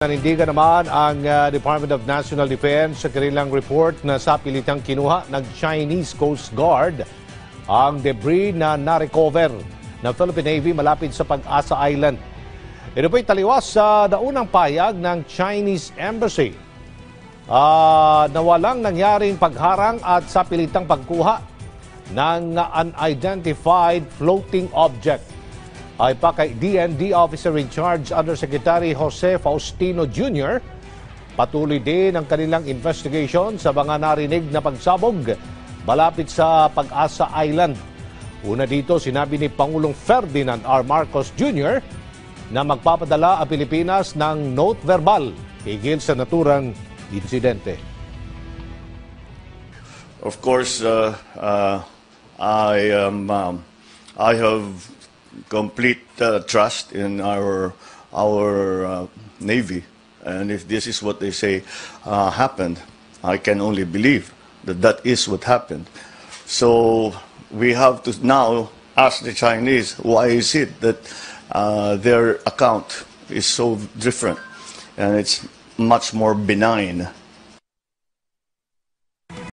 Nanindigan naman ang Department of National Defense sa kanilang report na sa pilitang kinuha ng Chinese Coast Guard ang debris na narekober ng Philippine Navy malapit sa Pang-Asa Island. Ito po'y taliwas sa naunang pahayag ng Chinese Embassy na walang nangyaring pagharang at sa pilitang pagkuha ng unidentified floating object. Ay pa kay DND Officer in Charge Undersecretary Jose Faustino Jr. Patuloy din ang kanilang investigation sa mga narinig na pagsabog malapit sa Pang-Asa Island. Una dito, sinabi ni Pangulong Ferdinand R. Marcos Jr. na magpapadala ang Pilipinas ng note verbal higil sa naturang insidente. Of course, I have complete trust in our Navy, and if this is what they say happened, I can only believe that that is what happened. So we have to now ask the Chinese, why is it that their account is so different and it's much more benign